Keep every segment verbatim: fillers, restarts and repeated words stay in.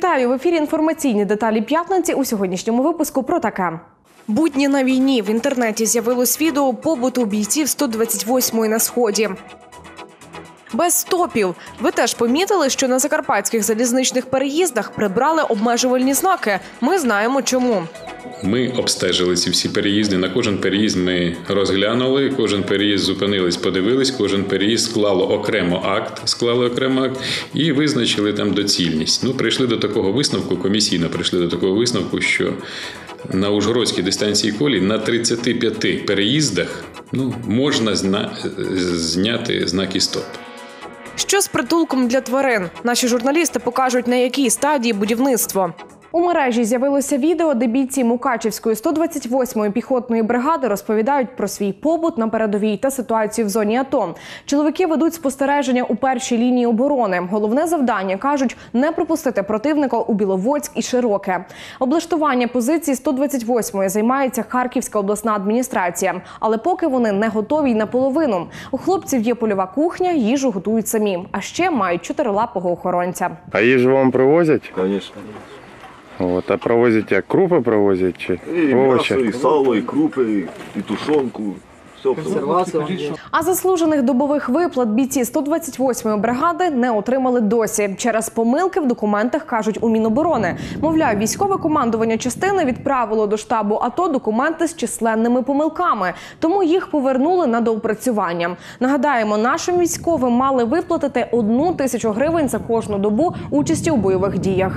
Вітаю! В ефірі інформаційні деталі п'ятниці. У сьогоднішньому випуску про таке. Будні на війні. В інтернеті з'явилось відео побуту бійців сто двадцять восьмої на Сході. Без стопів. Ви теж помітили, що на закарпатських залізничних переїздах прибрали обмежувальні знаки? Ми знаємо чому. Ми обстежили ці всі переїзди. На кожен переїзд ми розглянули, кожен переїзд зупинились, подивились, кожен переїзд склало окремо акт, склали окремо акт і визначили там доцільність. Ну, прийшли до такого висновку, комісійно прийшли до такого висновку, що на Ужгородській дистанції колій на тридцяти п'яти переїздах ну, можна зна... зняти знаки «Стоп». Що з притулком для тварин? Наші журналісти покажуть, на якій стадії будівництво. У мережі з'явилося відео, де бійці Мукачівської сто двадцять восьмої піхотної бригади розповідають про свій побут на передовій та ситуацію в зоні АТО. Чоловіки ведуть спостереження у першій лінії оборони. Головне завдання, кажуть, не пропустити противника у Біловодськ і Широке. Облаштування позицій сто двадцять восьмої займається Харківська обласна адміністрація. Але поки вони не готові й наполовину. У хлопців є польова кухня, їжу готують самі. А ще мають чотирилапого охоронця. А їжу вам привозять? Звісно. От, а привозять як? Крупи привозять чи І овочі? м'ясо, і сало, і крупи, і тушонку. Все, А заслужених добових виплат бійці сто двадцять восьмої бригади не отримали досі. Через помилки в документах, кажуть у Міноборони. Мовляв, військове командування частини відправило до штабу АТО документи з численними помилками. Тому їх повернули на доопрацювання. Нагадаємо, нашим військовим мали виплатити одну тисячу гривень за кожну добу участі у бойових діях.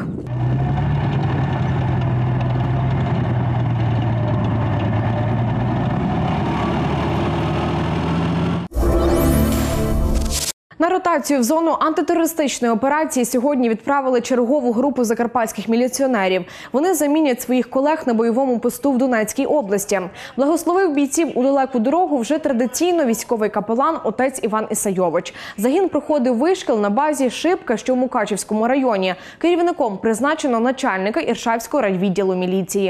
На ротацію в зону антитерористичної операції сьогодні відправили чергову групу закарпатських міліціонерів. Вони замінять своїх колег на бойовому посту в Донецькій області. Благословив бійців у далеку дорогу вже традиційно військовий капелан отець Іван Ісайович. Загін проходив вишкіл на базі Шипка, що в Мукачівському районі. Керівником призначено начальника Іршавського райвідділу міліції.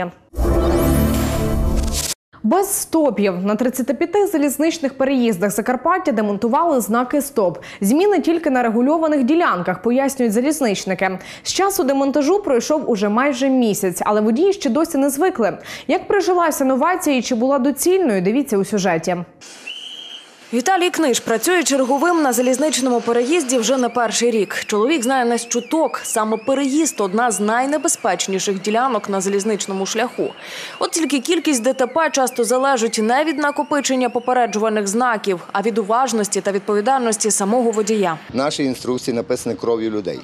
Без стопів. На тридцяти п'яти залізничних переїздах Закарпаття демонтували знаки «Стоп». Зміни тільки на регульованих ділянках, пояснюють залізничники. З часу демонтажу пройшов уже майже місяць, але водії ще досі не звикли. Як прижилася новація і чи була доцільною, дивіться у сюжеті. Віталій Книж працює черговим на залізничному переїзді вже не перший рік. Чоловік знає не з чуток. Саме переїзд – одна з найнебезпечніших ділянок на залізничному шляху. От тільки кількість ДТП часто залежить не від накопичення попереджувальних знаків, а від уважності та відповідальності самого водія. Наші інструкції написані кров'ю людей.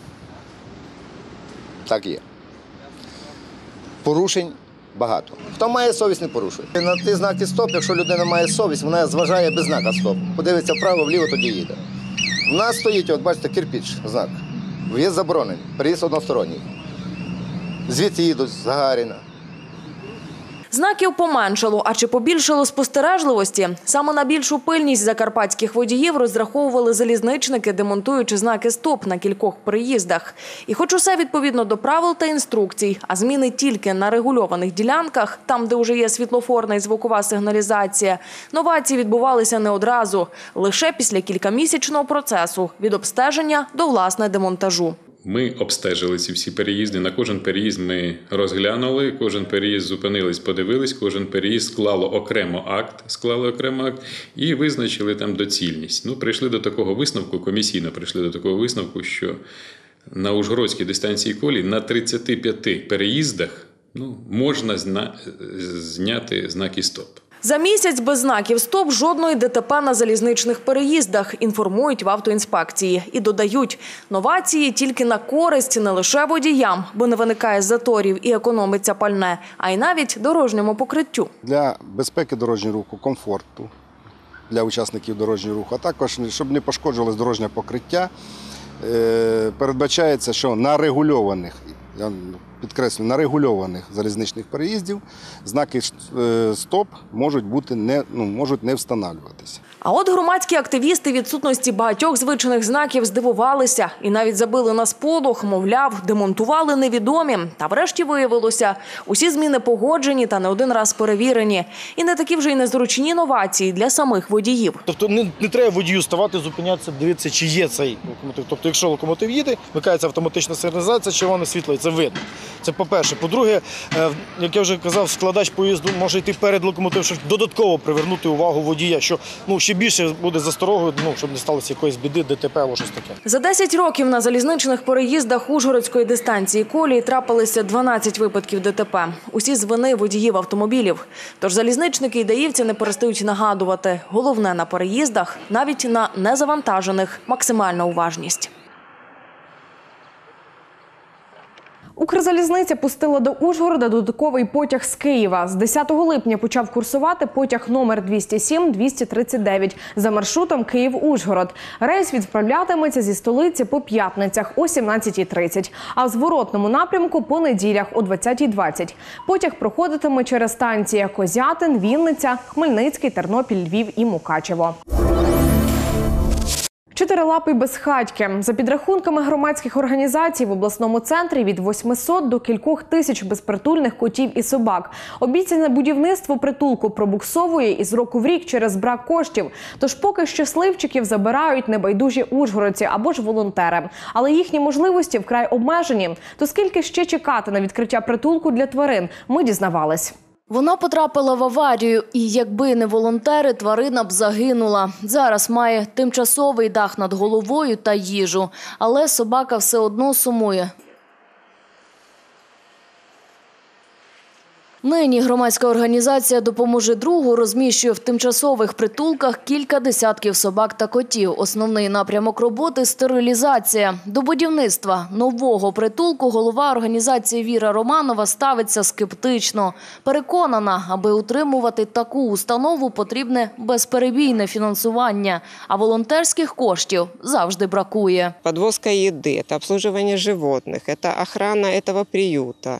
Так є. Порушень багато. Хто має совість, не порушує. На ті знаки «Стоп», якщо людина має совість, вона зважає без знака «Стоп». Подивиться вправо, вліво, тоді їде. У нас стоїть, от бачите, кирпіч, знак. В'їзд заборонений, переїзд односторонній. Звідси їдуть з Гагаріна. Знаків поменшало, а чи побільшало спостережливості? Саме на більшу пильність закарпатських водіїв розраховували залізничники, демонтуючи знаки «Стоп» на кількох переїздах. І хоч усе відповідно до правил та інструкцій, а зміни тільки на регульованих ділянках, там, де вже є світлофорна і звукова сигналізація, новації відбувалися не одразу, лише після кількамісячного процесу від обстеження до, власне, демонтажу. Ми обстежили ці всі переїзди. На кожен переїзд ми розглянули, кожен переїзд зупинились, подивились, кожен переїзд склало окремо акт, склали окремо акт і визначили там доцільність. Ну, прийшли до такого висновку, комісійно прийшли до такого висновку, що на Ужгородській дистанції колій на тридцяти п'яти переїздах ну, можна зна... зняти знаки «Стоп». За місяць без знаків «Стоп» жодної ДТП на залізничних переїздах, інформують в автоінспекції. І додають, новації тільки на користь не лише водіям, бо не виникає заторів і економиться пальне, а й навіть дорожньому покриттю. Для безпеки дорожнього руху, комфорту для учасників дорожнього руху, а також, щоб не пошкоджувалось дорожнє покриття, передбачається, що на регульованих, я підкреслюю, на регульованих залізничних переїздів знаки е, «Стоп» можуть бути не, ну, можуть не встановлюватися. А от громадські активісти відсутності багатьох звичних знаків здивувалися і навіть забили на сполох, мовляв, демонтували невідомі. Та врешті виявилося, усі зміни погоджені та не один раз перевірені. І не такі вже й незручні новації для самих водіїв. Тобто не, не треба водію ставати, зупинятися, дивитися, чи є цей локомотив. Тобто якщо локомотив їде, вмикається автоматична сигналізація, червоне світло, і це видно. Це по-перше. По-друге, як я вже казав, складач поїзду може йти перед локомотивом, щоб додатково привернути увагу водія, що ну, ще більше буде засторогою, ну, щоб не сталося якоїсь біди, ДТП або щось таке. За десять років на залізничних переїздах Ужгородської дистанції колії трапилися дванадцять випадків ДТП. Усі з вини водіїв автомобілів. Тож залізничники і даївці не перестають нагадувати. Головне на переїздах, навіть на незавантажених, максимальна уважність. Укрзалізниця пустила до Ужгорода додатковий потяг з Києва. З десятого липня почав курсувати потяг номер двісті сім двісті тридцять дев'ять за маршрутом Київ-Ужгород. Рейс відправлятиметься зі столиці по п'ятницях о сімнадцятій тридцять, а в зворотному напрямку по неділях о двадцятій двадцять. Потяг проходитиме через станції Козятин, Вінниця, Хмельницький, Тернопіль, Львів і Мукачево. Чотирилапий безхатьки. За підрахунками громадських організацій в обласному центрі від восьмисот до кількох тисяч безпритульних котів і собак. Обіцяне будівництво притулку пробуксовує із року в рік через брак коштів. Тож поки щасливчиків забирають небайдужі ужгородці або ж волонтери. Але їхні можливості вкрай обмежені. То скільки ще чекати на відкриття притулку для тварин, ми дізнавались. Вона потрапила в аварію, і якби не волонтери, тварина б загинула. Зараз має тимчасовий дах над головою та їжу, але собака все одно сумує. Нині громадська організація «Допоможи другу» розміщує в тимчасових притулках кілька десятків собак та котів. Основний напрямок роботи – стерилізація. До будівництва нового притулку голова організації Віра Романова ставиться скептично. Переконана, аби утримувати таку установу, потрібне безперебійне фінансування, а волонтерських коштів завжди бракує. Подвозка їди, це обслуговування животних, це охрана цього приюта.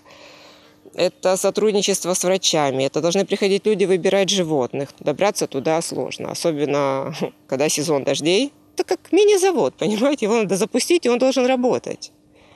Это сотрудничество с врачами. Это должны приходить люди выбирать животных. Добраться туда сложно. Особенно, когда сезон дождей. Это как мини-завод, понимаете? Его надо запустить, и он должен работать.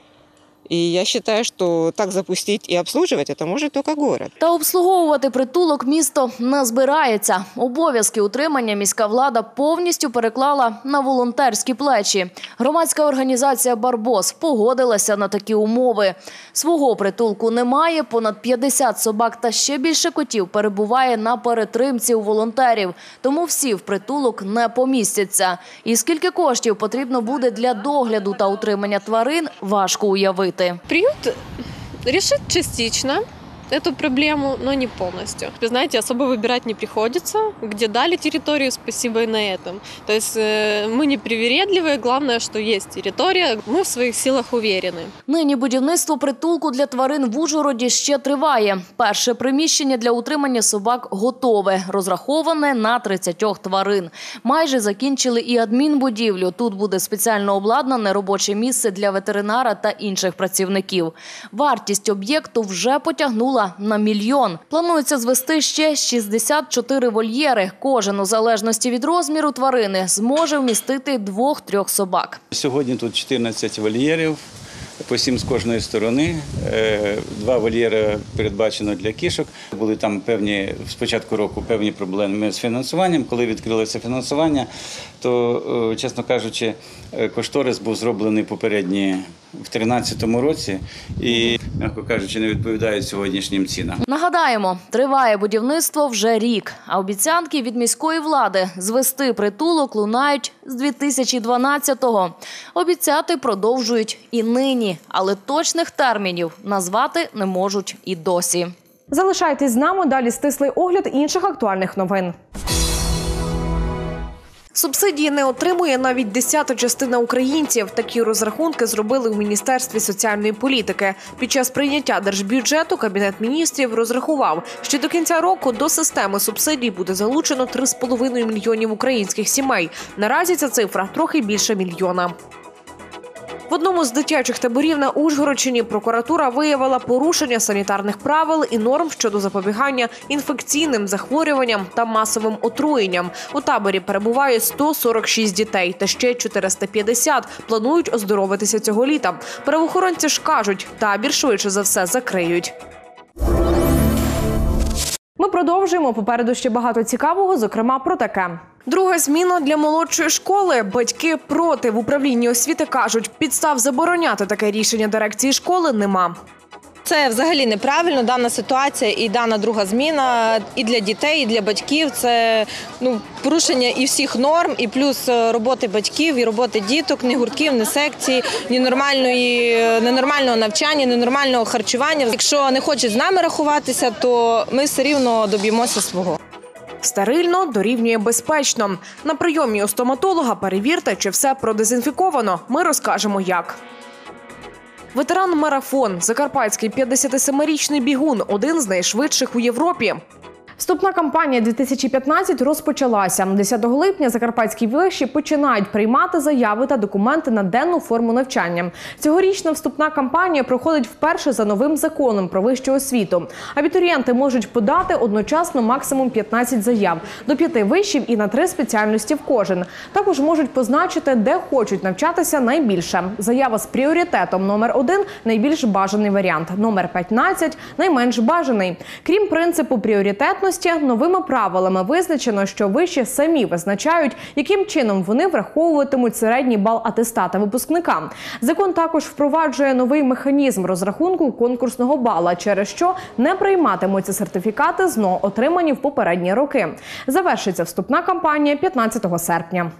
І я вважаю, що так запустити і обслуговувати – це може тільки город. Та обслуговувати притулок місто не збирається. Обов'язки утримання міська влада повністю переклала на волонтерські плечі. Громадська організація «Барбос» погодилася на такі умови. Свого притулку немає, понад п'ятдесят собак та ще більше котів перебуває на перетримці у волонтерів. Тому всі в притулок не помістяться. І скільки коштів потрібно буде для догляду та утримання тварин – важко уявити. Приют решит частично эту проблему, но не полностью. Вы знаете, особо выбирать не приходится. Где дали территорию, спасибо и на этом. То есть мы не привередливые, главное, что есть территория, мы в своих силах уверены. Нині будівництво притулку для тварин в Ужгороді ще триває. Перше приміщення для утримання собак готове, розраховане на тридцять тварин. Майже закінчили і адмінбудівлю. Тут буде спеціально обладнане робоче місце для ветеринара та інших працівників. Вартість об'єкту вже потягнула на мільйон. Планується звести ще шістдесят чотири вольєри. Кожен, у залежності від розміру тварини, зможе вмістити двох-трьох собак. Сьогодні тут чотирнадцять вольєрів, по сім з кожної сторони. Два вольєри передбачено для кішок. Були там певні, з початку року певні проблеми з фінансуванням. Коли відкрилося фінансування, то, чесно кажучи, кошторис був зроблений попередній в тринадцятому році і, м'яко кажучи, не відповідає сьогоднішнім цінам. Нагадаємо, триває будівництво вже рік, а обіцянки від міської влади звести притулок лунають з дві тисячі дванадцятого. Обіцяти продовжують і нині, але точних термінів назвати не можуть і досі. Залишайтесь з нами, далі стислий огляд інших актуальних новин. Субсидії не отримує навіть десята частина українців. Такі розрахунки зробили у Міністерстві соціальної політики. Під час прийняття держбюджету Кабінет міністрів розрахував, що до кінця року до системи субсидій буде залучено три з половиною мільйонів українських сімей. Наразі ця цифра трохи більше мільйона. В одному з дитячих таборів на Ужгородщині прокуратура виявила порушення санітарних правил і норм щодо запобігання інфекційним захворюванням та масовим отруєнням. У таборі перебуває сто сорок шість дітей, та ще чотириста п'ятдесят планують оздоровитися цього літа. Правоохоронці ж кажуть, табір швидше за все закриють. Ми продовжуємо. Попереду ще багато цікавого, зокрема про таке. Друга зміна для молодшої школи. Батьки проти. В управлінні освіти кажуть, підстав забороняти таке рішення дирекції школи нема. Це взагалі неправильно, дана ситуація і дана друга зміна і для дітей, і для батьків. Це ну, порушення і всіх норм, і плюс роботи батьків, і роботи діток, ні гуртків, ні секцій, ні нормальної, ненормального навчання, ненормального харчування. Якщо не хочуть з нами рахуватися, то ми все рівно доб'ємося свого. Стерильно дорівнює безпечно. На прийомі у стоматолога перевірте, чи все продезінфіковано. Ми розкажемо, як. Ветеран-марафон. Закарпатський п'ятдесятисемирічний бігун – один з найшвидших у Європі. Вступна кампанія дві тисячі п'ятнадцять розпочалася. десятого липня закарпатські виші починають приймати заяви та документи на денну форму навчання. Цьогорічна вступна кампанія проходить вперше за новим законом про вищу освіту. Абітурієнти можуть подати одночасно максимум п'ятнадцять заяв, до п'яти вишів і на три спеціальності в кожен. Також можуть позначити, де хочуть навчатися найбільше. Заява з пріоритетом номер один – найбільш бажаний варіант, номер п'ятнадцять – найменш бажаний. Крім принципу пріоритетності, новими правилами визначено, що виші самі визначають, яким чином вони враховуватимуть середній бал атестата випускника. Закон також впроваджує новий механізм розрахунку конкурсного бала, через що не прийматимуться сертифікати ЗНО, отримані в попередні роки. Завершиться вступна кампанія п'ятнадцятого серпня.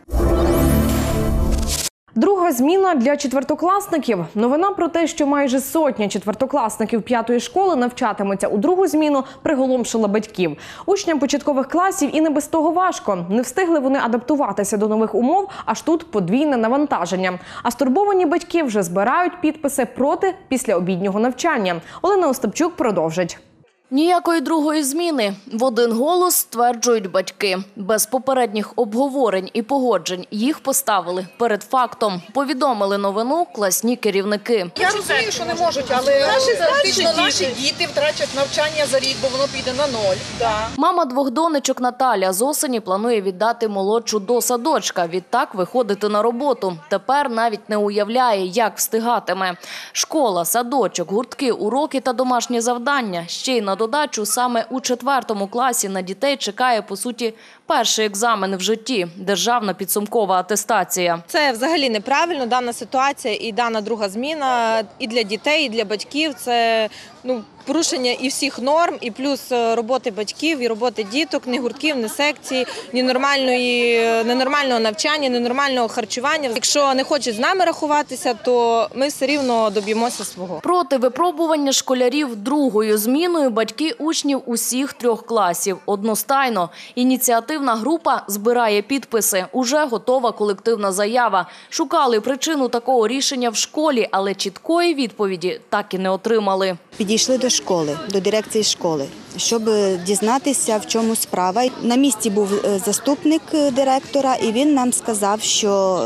Друга зміна для четвертокласників. Новина про те, що майже сотня четвертокласників п'ятої школи навчатимуться у другу зміну, приголомшила батьків. Учням початкових класів і не без того важко. Не встигли вони адаптуватися до нових умов, аж тут подвійне навантаження. А стурбовані батьки вже збирають підписи проти післяобіднього навчання. Олена Остапчук продовжить. Ніякої другої зміни. В один голос стверджують батьки. Без попередніх обговорень і погоджень їх поставили перед фактом. Повідомили новину класні керівники. Я розумію, що не можуть, але фактично наші діти втрачать навчання за рік, бо воно піде на ноль. Да. Мама двох донечок Наталя з осені планує віддати молодшу до садочка. Відтак виходити на роботу. Тепер навіть не уявляє, як встигатиме. Школа, садочок, гуртки, уроки та домашні завдання. Ще й на додачу саме у четвертому класі на дітей чекає, по суті, перший екзамен в житті – державна підсумкова атестація. Це взагалі неправильно, дана ситуація і дана друга зміна і для дітей, і для батьків. Це ну, порушення і всіх норм, і плюс роботи батьків, і роботи діток, ні гуртків, ні секцій, ні нормальної, ненормального навчання, ненормального харчування. Якщо не хочуть з нами рахуватися, то ми все рівно доб'ємося свого. Проти випробування школярів другою зміною батьки учнів усіх трьох класів. Одностайно. Ініціативна група збирає підписи. Уже готова колективна заява. Шукали причину такого рішення в школі, але чіткої відповіді так і не отримали. Підійшли до школи, до дирекції школи, щоб дізнатися, в чому справа. На місці був заступник директора, і він нам сказав, що,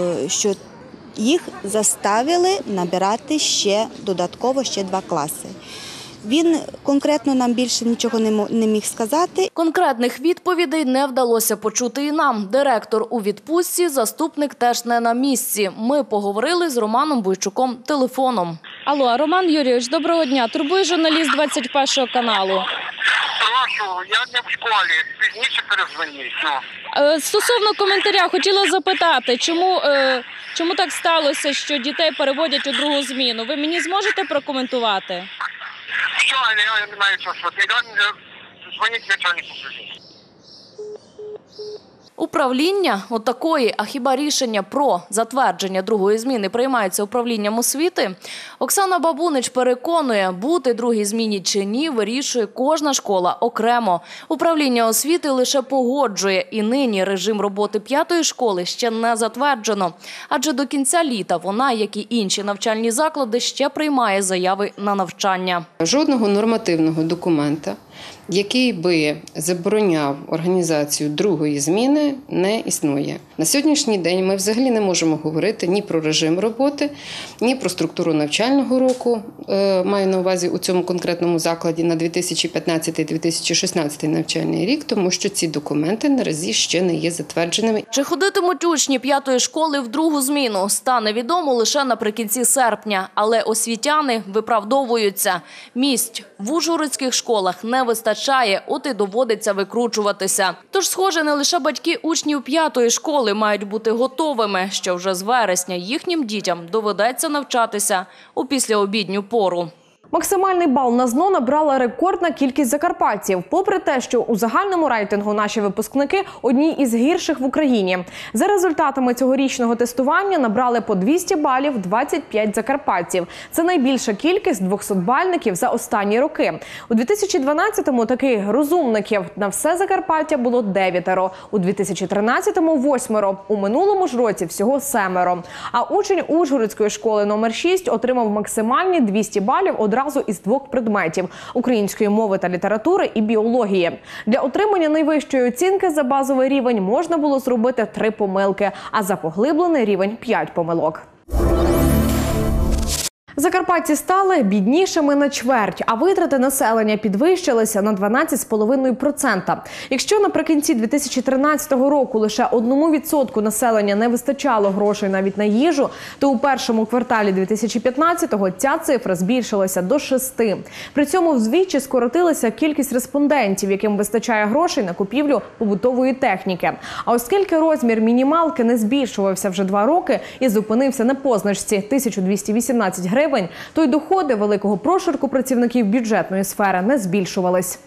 що їх заставили набирати ще додатково ще два класи. Він конкретно нам більше нічого не міг сказати. Конкретних відповідей не вдалося почути і нам. Директор у відпустці, заступник теж не на місці. Ми поговорили з Романом Бойчуком телефоном. Алло, Роман Юрійович, доброго дня. Турбує журналіст двадцять першого каналу. Прошу, я не в школі, пізніше перезвоніть. Ну. Стосовно коментаря, хотіла запитати, чому, чому так сталося, що дітей переводять у другу зміну? Ви мені зможете прокоментувати? Що, я не маю часу. Дзвоніть начальнику. Управління отакої, а хіба рішення про затвердження другої зміни приймається управлінням освіти? Оксана Бабунич переконує, бути другій зміні чи ні, вирішує кожна школа окремо. Управління освіти лише погоджує, і нині режим роботи п'ятої школи ще не затверджено. Адже до кінця літа вона, як і інші навчальні заклади, ще приймає заяви на навчання. Жодного нормативного документа який би забороняв організацію другої зміни, не існує. На сьогоднішній день ми взагалі не можемо говорити ні про режим роботи, ні про структуру навчального року, маю на увазі у цьому конкретному закладі на дві тисячі п'ятнадцятий - дві тисячі шістнадцятий навчальний рік, тому що ці документи наразі ще не є затвердженими. Чи ходитимуть учні п'ятої школи в другу зміну, стане відомо лише наприкінці серпня. Але освітяни виправдовуються. Місць в ужгородських школах не вистачає, от і доводиться викручуватися. Тож, схоже, не лише батьки учнів п'ятої школи мають бути готовими, що вже з вересня їхнім дітям доведеться навчатися у післяобідню пору. Максимальний бал на ЗНО набрала рекордна кількість закарпатців, попри те, що у загальному рейтингу наші випускники одні із гірших в Україні. За результатами цьогорічного тестування набрали по двісті балів двадцять п'ять закарпатців. Це найбільша кількість двохсотбальників за останні роки. У дві тисячі дванадцятому таких розумників на все Закарпаття було дев'ятеро, у дві тисячі тринадцятому – восьмеро, у минулому ж році всього семеро. А учень Ужгородської школи номер шість отримав максимальні двісті балів одразу одразу із двох предметів – української мови та літератури і біології. Для отримання найвищої оцінки за базовий рівень можна було зробити три помилки, а за поглиблений рівень – п'ять помилок. Закарпатці стали біднішими на чверть, а витрати населення підвищилися на дванадцять цілих п'ять десятих відсотка. Якщо наприкінці дві тисячі тринадцятого року лише одному відсотку населення не вистачало грошей навіть на їжу, то у першому кварталі дві тисячі п'ятнадцятого ця цифра збільшилася до шести. При цьому вдвічі скоротилася кількість респондентів, яким вистачає грошей на купівлю побутової техніки. А оскільки розмір мінімалки не збільшувався вже два роки і зупинився на позначці тисяча двісті вісімнадцять гривень, то й доходи великого прошарку працівників бюджетної сфери не збільшувались.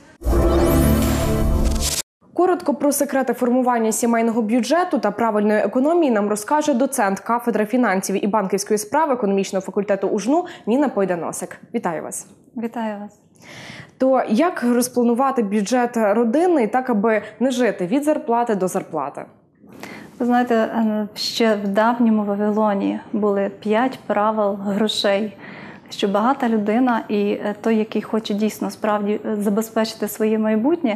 Коротко про секрети формування сімейного бюджету та правильної економії нам розкаже доцент кафедри фінансів і банківської справи економічного факультету УЖНУ Ніна Пойданосик. Вітаю вас. Вітаю вас. То як розпланувати бюджет родини так, аби не жити від зарплати до зарплати? Ви знаєте, ще в давньому Вавилоні були п'ять правил грошей, що багата людина і той, який хоче дійсно справді забезпечити своє майбутнє,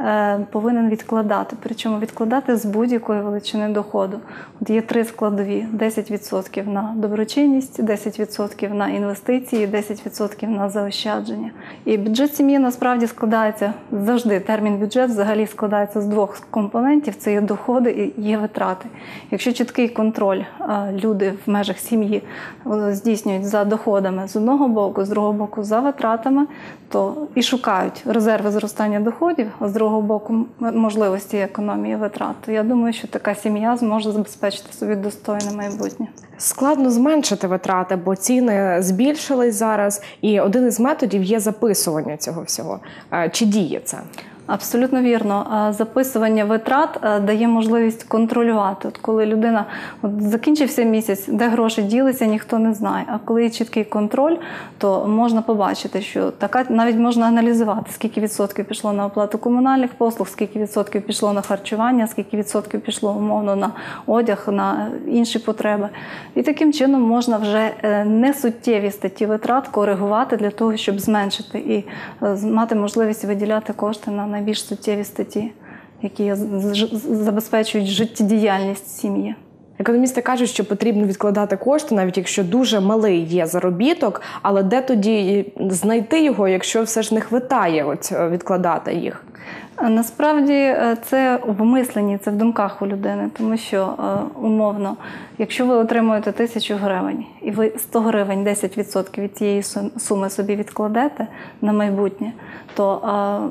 повинен відкладати. Причому відкладати з будь-якої величини доходу. От є три складові – десять відсотків на доброчинність, десять відсотків на інвестиції, десять відсотків на заощадження. І бюджет сім'ї насправді складається завжди. Термін бюджет взагалі складається з двох компонентів – це є доходи і є витрати. Якщо чіткий контроль люди в межах сім'ї здійснюють за доходами з одного боку, з другого боку за витратами, то і шукають резерви зростання доходів, а з другого боку можливості економії витрат. Я думаю, що така сім'я зможе забезпечити собі достойне майбутнє. Складно зменшити витрати, бо ціни збільшились зараз, і один із методів є записування цього всього. Чи діє це? Абсолютно вірно. Записування витрат дає можливість контролювати. От коли людина от закінчився місяць, де гроші ділися, ніхто не знає. А коли є чіткий контроль, то можна побачити, що така навіть можна аналізувати, скільки відсотків пішло на оплату комунальних послуг, скільки відсотків пішло на харчування, скільки відсотків пішло умовно на одяг, на інші потреби. І таким чином можна вже несуттєві статті витрат коригувати для того, щоб зменшити і мати можливість виділяти кошти на найбільш суттєві статті, які забезпечують життєдіяльність сім'ї. Економісти кажуть, що потрібно відкладати кошти, навіть якщо дуже малий є заробіток, але де тоді знайти його, якщо все ж не хватає от відкладати їх? Насправді це в мисленні, це в думках у людини, тому що умовно, якщо ви отримуєте тисячу гривень і ви сто гривень, десять відсотків від цієї суми собі відкладете на майбутнє, то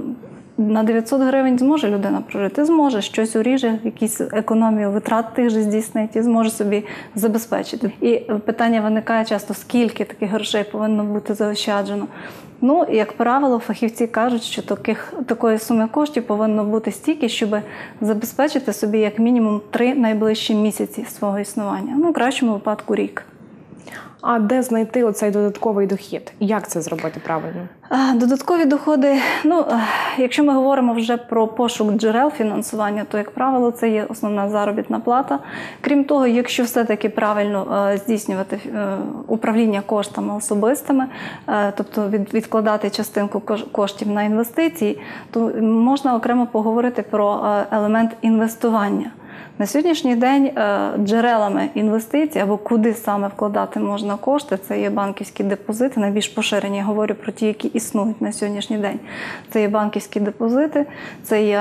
на дев'ятсот гривень зможе людина прожити, зможе, щось уріже, якісь економію витрат тих же здійснить і зможе собі забезпечити. І питання виникає часто, скільки таких грошей повинно бути заощаджено. Ну, як правило, фахівці кажуть, що таких, такої суми коштів повинно бути стільки, щоб забезпечити собі як мінімум три найближчі місяці свого існування. Ну, в кращому випадку рік. А де знайти оцей додатковий дохід? Як це зробити правильно? Додаткові доходи, ну, якщо ми говоримо вже про пошук джерел фінансування, то, як правило, це є основна заробітна плата. Крім того, якщо все-таки правильно здійснювати управління коштами особистими, тобто відкладати частинку коштів на інвестиції, то можна окремо поговорити про елемент інвестування. На сьогоднішній день джерелами інвестицій, або куди саме вкладати можна кошти, це є банківські депозити, найбільш поширені, я говорю про ті, які існують на сьогоднішній день. Це є банківські депозити, це є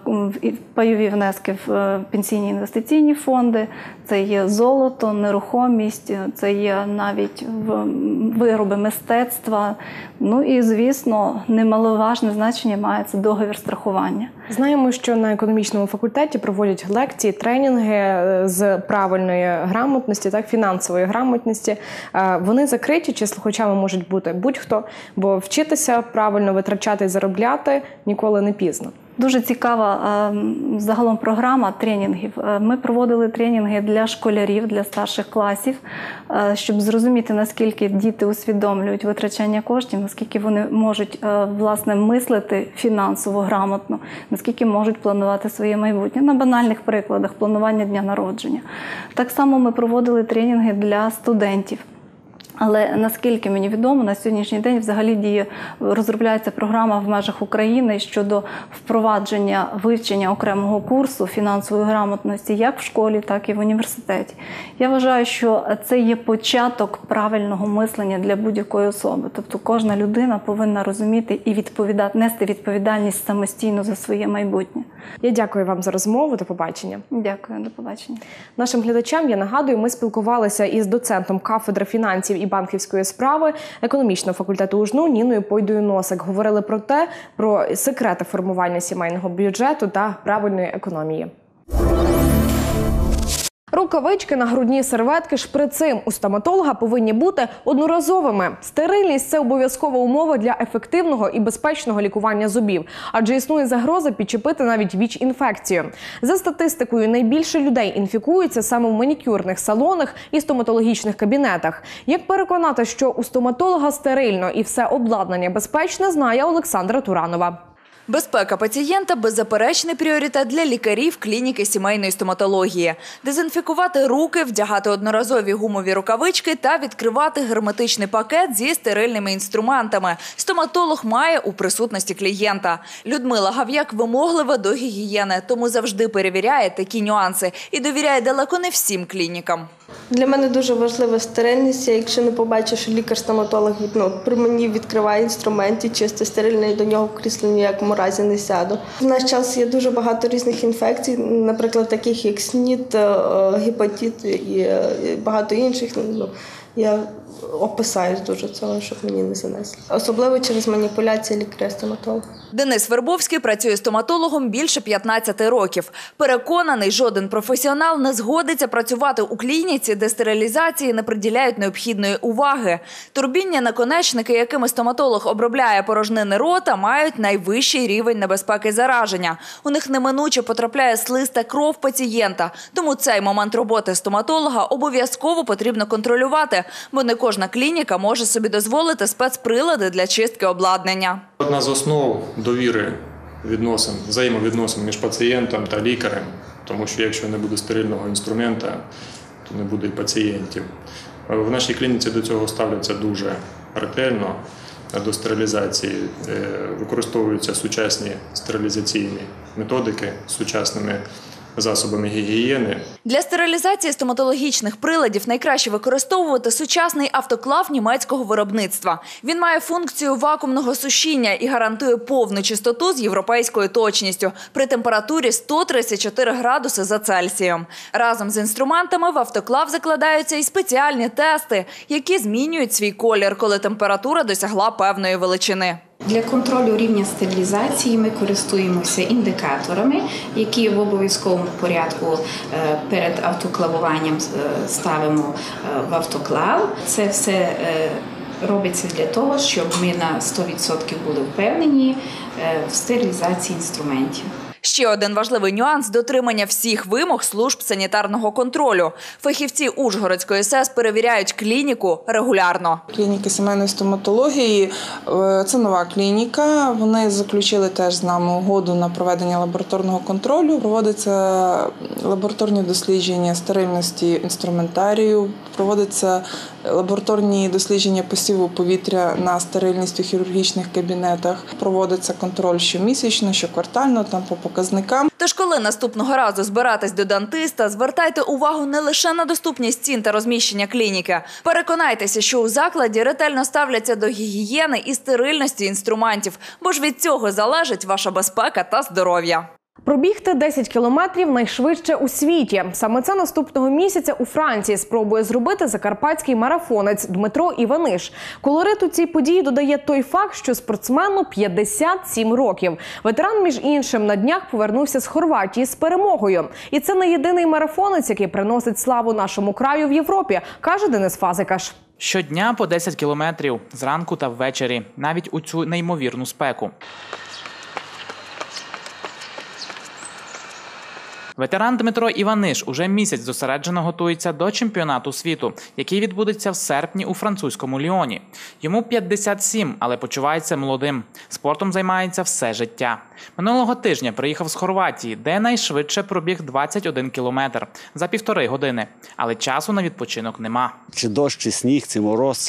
пайові внески в пенсійні інвестиційні фонди, це є золото, нерухомість, це є навіть вироби мистецтва. Ну і, звісно, немаловажне значення має це договір страхування. Знаємо, що на економічному факультеті проводять лекції, тренінги з правильної грамотності, так, фінансової грамотності. Вони закриті, чи слухачами можуть бути будь-хто, бо вчитися правильно витрачати і заробляти ніколи не пізно. Дуже цікава загалом програма тренінгів. Ми проводили тренінги для школярів, для старших класів, щоб зрозуміти, наскільки діти усвідомлюють витрачання коштів, наскільки вони можуть, власне, мислити фінансово грамотно, наскільки можуть планувати своє майбутнє. На банальних прикладах планування дня народження. Так само ми проводили тренінги для студентів. Але, наскільки мені відомо, на сьогоднішній день взагалі діє, розробляється програма в межах України щодо впровадження вивчення окремого курсу фінансової грамотності як в школі, так і в університеті. Я вважаю, що це є початок правильного мислення для будь-якої особи. Тобто кожна людина повинна розуміти і відповідати, нести відповідальність самостійно за своє майбутнє. Я дякую вам за розмову. До побачення. Дякую, до побачення. Нашим глядачам, я нагадую, ми спілкувалися із доцентом кафедри фінансів і банківської справи економічного факультету УЖНУ Ніною Пойдою-Носик. Говорили про те, про секрети формування сімейного бюджету та правильної економії. Рукавички, нагрудні серветки, шприци у стоматолога повинні бути одноразовими. Стерильність – це обов'язкова умова для ефективного і безпечного лікування зубів, адже існує загроза підчепити навіть ВІЧ-інфекцію. За статистикою, найбільше людей інфікуються саме в манікюрних салонах і стоматологічних кабінетах. Як переконати, що у стоматолога стерильно і все обладнання безпечне, знає Олександра Туранова. Безпека пацієнта – беззаперечний пріоритет для лікарів клініки сімейної стоматології. Дезінфікувати руки, вдягати одноразові гумові рукавички та відкривати герметичний пакет зі стерильними інструментами стоматолог має у присутності клієнта. Людмила Гав'як вимоглива до гігієни, тому завжди перевіряє такі нюанси і довіряє далеко не всім клінікам. Для мене дуже важлива стерильність. Якщо не побачу, що лікар-стоматолог ну, при мені відкриває інструмент і чисто стерильний, до нього в кріслі ніякому разі не сяду. В наш час є дуже багато різних інфекцій, наприклад, таких як СНІД, гепатит і багато інших. Ну, я опасаюсь дуже цього, щоб мені не занесли. Особливо через маніпуляції лікаря-стоматолога. Денис Вербовський працює стоматологом більше п'ятнадцяти років. Переконаний, жоден професіонал не згодиться працювати у клініці, де стерилізації не приділяють необхідної уваги. Турбінні наконечники, якими стоматолог обробляє порожнини рота, мають найвищий рівень небезпеки зараження. У них неминуче потрапляє слиз та кров пацієнта. Тому цей момент роботи стоматолога обов'язково потрібно контролювати, бо не кожна клініка може собі дозволити спецприлади для чистки обладнання. Одна з основ довіри відносин, взаємовідносин між пацієнтом та лікарем, тому що якщо не буде стерильного інструмента, то не буде і пацієнтів. В нашій клініці до цього ставляться дуже ретельно. До стерилізації використовуються сучасні стерилізаційні методики з сучасними засобами гігієни. Для стерилізації стоматологічних приладів найкраще використовувати сучасний автоклав німецького виробництва. Він має функцію вакуумного сушіння і гарантує повну чистоту з європейською точністю при температурі сто тридцять чотири градуси за Цельсієм. Разом з інструментами в автоклав закладаються і спеціальні тести, які змінюють свій колір, коли температура досягла певної величини. Для контролю рівня стерилізації ми користуємося індикаторами, які в обов'язковому порядку перед автоклавуванням ставимо в автоклав. Це все робиться для того, щоб ми на сто відсотків були впевнені в стерилізації інструментів. Ще один важливий нюанс – дотримання всіх вимог служб санітарного контролю. Фахівці Ужгородської ес ес перевіряють клініку регулярно. Клініки сімейної стоматології – це нова клініка. Вони заключили теж з нами угоду на проведення лабораторного контролю. Проводиться лабораторні дослідження стерильності інструментарію, проводяться лабораторні дослідження посіву повітря на стерильність у хірургічних кабінетах. Проводиться контроль щомісячно, щоквартально, там по показникам. Тож, коли наступного разу збиратись до дантиста, звертайте увагу не лише на доступність цін та розміщення клініки. Переконайтеся, що у закладі ретельно ставляться до гігієни і стерильності інструментів, бо ж від цього залежить ваша безпека та здоров'я. Пробігти десять кілометрів найшвидше у світі. Саме це наступного місяця у Франції спробує зробити закарпатський марафонець Дмитро Іваниш. Колориту цій події додає той факт, що спортсмену п'ятдесят сім років. Ветеран, між іншим, на днях повернувся з Хорватії з перемогою. І це не єдиний марафонець, який приносить славу нашому краю в Європі, каже Денис Фазикаш. Щодня по десять кілометрів, зранку та ввечері, навіть у цю неймовірну спеку. Ветеран Дмитро Іваниш уже місяць зосереджено готується до чемпіонату світу, який відбудеться в серпні у французькому Ліоні. Йому п'ятдесят сім, але почувається молодим. Спортом займається все життя. Минулого тижня приїхав з Хорватії, де найшвидше пробіг двадцять один кілометр за півтори години. Але часу на відпочинок нема. Чи дощ, чи сніг, чи мороз,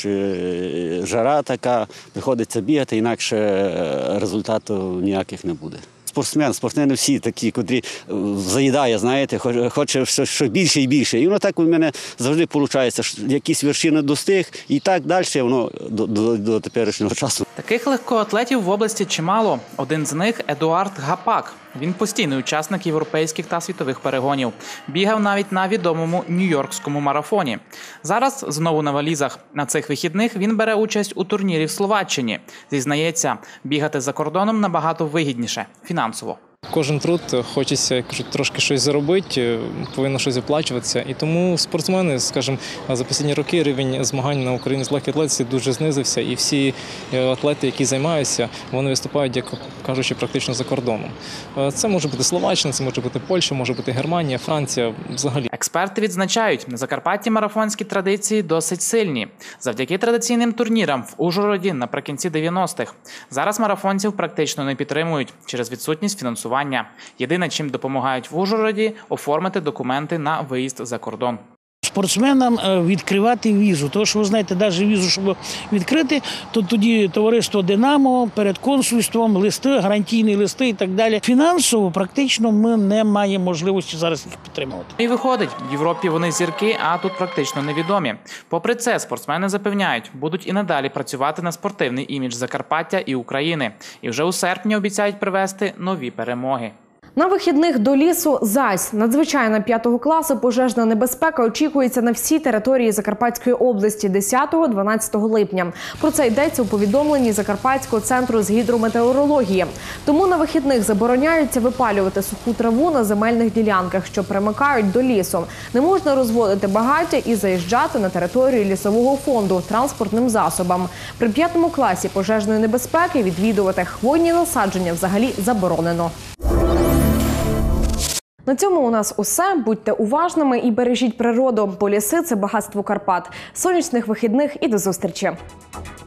чи жара така, приходиться бігати, інакше результату ніяких не буде. Спортсмен, спортсмени всі такі, котрі заїдає, знаєте, хоче що більше і більше. І воно так у мене завжди виходить, якісь вершини достиг, і так далі воно до, до, до теперішнього часу. Таких легкоатлетів в області чимало. Один з них – Едуард Гапак. Він постійний учасник європейських та світових перегонів. Бігав навіть на відомому нью-йоркському марафоні. Зараз знову на валізах. На цих вихідних він бере участь у турнірі в Словаччині. Зізнається, бігати за кордоном набагато вигідніше фінансово. Кожен труд хочеться, кажуть, трошки щось заробити, повинно щось оплачуватися. І тому спортсмени, скажімо, за останні роки рівень змагань на Україні з легкої атлетиці дуже знизився. І всі атлети, які займаються, вони виступають, як кажучи, практично за кордоном. Це може бути Словаччина, це може бути Польща, може бути Германія, Франція, взагалі. Експерти відзначають, на Закарпатті марафонські традиції досить сильні. Завдяки традиційним турнірам в Ужгороді наприкінці дев'яностих. Зараз марафонців практично не підтримують через відсутність фінансування. Єдине, чим допомагають в Ужгороді – оформити документи на виїзд за кордон. Спортсменам відкривати візу. Тому що, ви знаєте, навіть візу, щоб відкрити, то тоді товариство «Динамо» перед консульством, листи, гарантійні листи і так далі. Фінансово практично ми не маємо можливості зараз їх підтримувати. І виходить, в Європі вони зірки, а тут практично невідомі. Попри це, спортсмени запевняють, будуть і надалі працювати на спортивний імідж Закарпаття і України. І вже у серпні обіцяють привезти нові перемоги. На вихідних до лісу зась. Надзвичайна п'ятого класу пожежна небезпека очікується на всій території Закарпатської області десятого-дванадцятого липня. Про це йдеться у повідомленні Закарпатського центру з гідрометеорології. Тому на вихідних забороняється випалювати суху траву на земельних ділянках, що примикають до лісу. Не можна розводити багаття і заїжджати на територію лісового фонду транспортним засобам. При п'ятому класі пожежної небезпеки відвідувати хвойні насадження взагалі заборонено. На цьому у нас усе. Будьте уважними і бережіть природу, бо ліси – це багатство Карпат. Сонячних вихідних і до зустрічі!